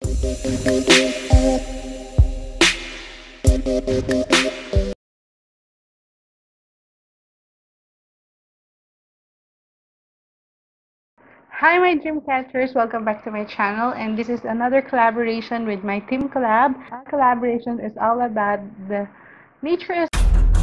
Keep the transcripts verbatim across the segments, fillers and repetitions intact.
Hi, my dream catchers! Welcome back to my channel, and this is another collaboration with my team collab. Our collaboration is all about the nature is.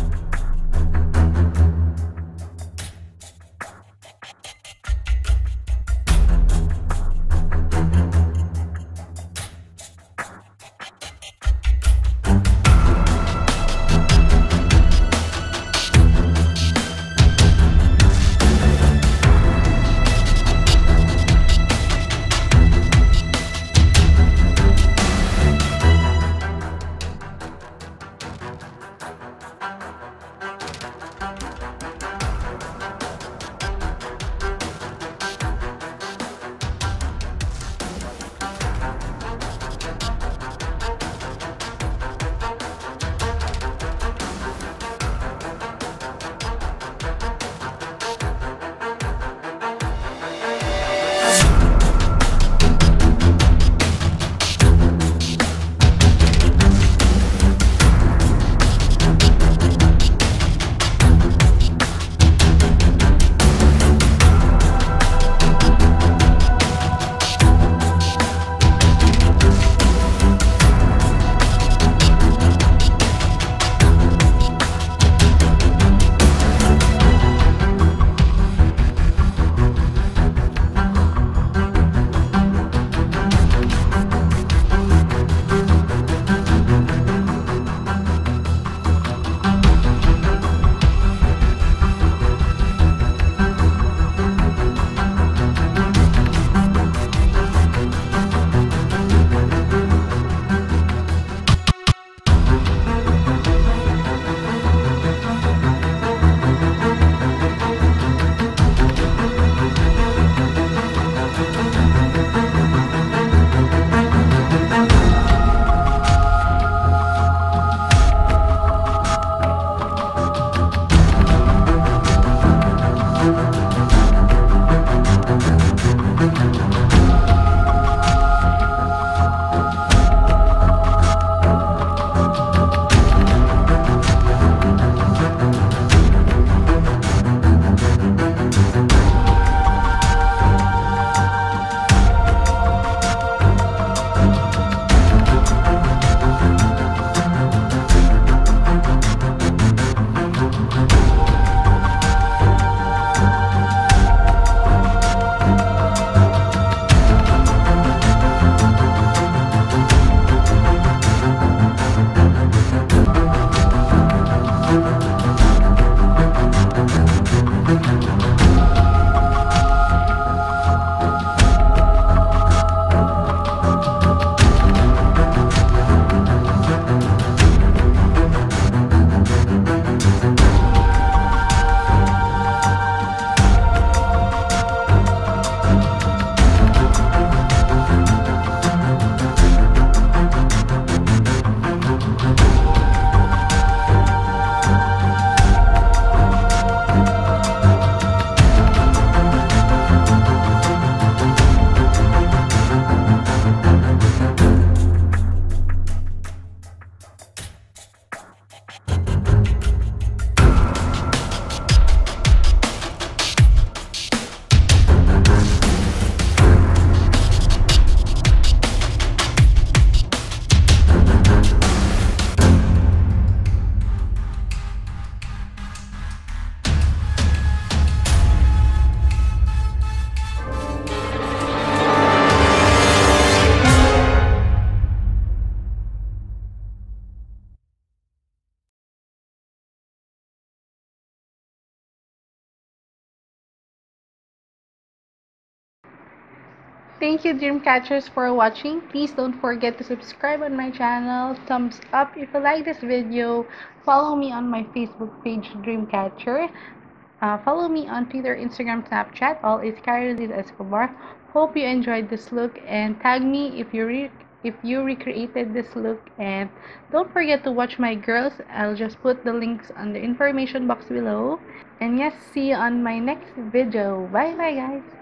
Thank you, Dreamcatchers, for watching. Please don't forget to subscribe on my channel. Thumbs up if you like this video. Follow me on my Facebook page, Dreamcatcher. Uh, follow me on Twitter, Instagram, Snapchat. All is Karenliz Escobar. Hope you enjoyed this look and tag me if you re if you recreated this look. And don't forget to watch my girls. I'll just put the links on the information box below. And yes, see you on my next video. Bye bye, guys.